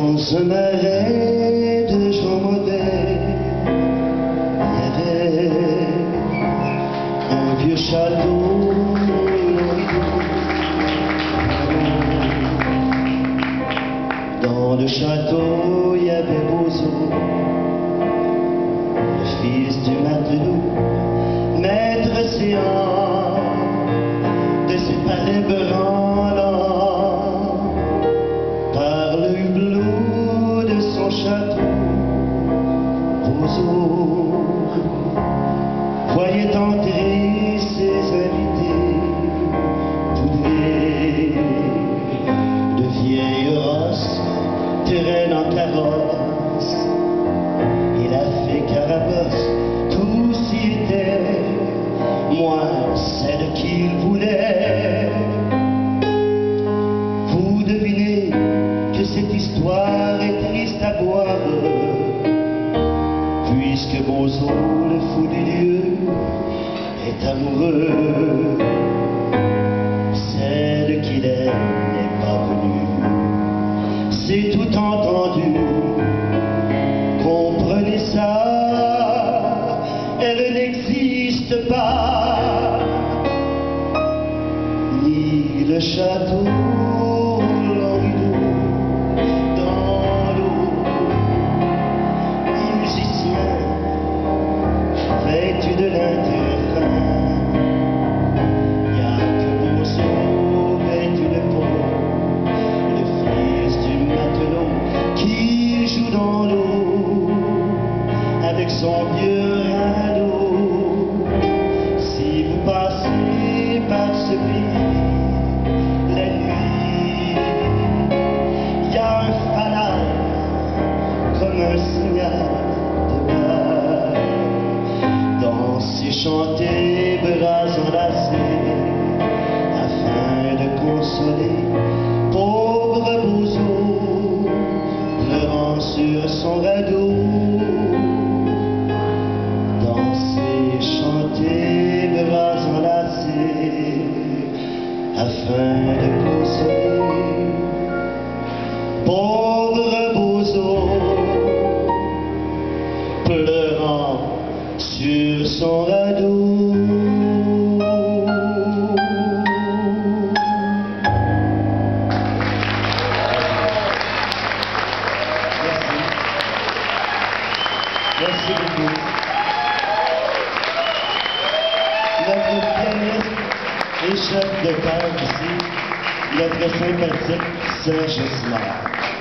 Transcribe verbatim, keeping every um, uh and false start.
Dans un marais de gens mauvais, il y avait un vieux château. Dans le château, il y avait Bozo, le fils du matelot, maître séant de ses palais branlants. Par le hublot de son château, Bozo voyait entrer ses invités, poudrés de vieilles rosses, terraine en carrosse. Il a fait carabosse, tous y étaient, moins celle qu'il voulait. Vous devinez que cette histoire est triste à boire, puisque Bozo, le fou du lieu, est amoureux. Celle qu'il aime n'est pas venue, c'est tout entendu. Comprenez ça, elle n'existe pas. Ni le château, l'Henri-d'Eau, dans l'eau, ni musicien vêtu de l'intérêt. Y'a que Bozo vêtu de peau, le fils du matelot, qui joue dans l'eau avec son vieux radeau. Si vous passez par ce pays la nuit, il y a un fanal comme un signal de bar. Dansez, chantez, bras enlacés, afin de consoler pauvre Bozo, pleurant sur son radeau. Dansez, chantez, bras enlacés, afin de consoler pauvre Bozo, pleurant sur son radeau. Merci beaucoup. Notre pianiste et chef de chœur ici, notre sympathique Serge Simard.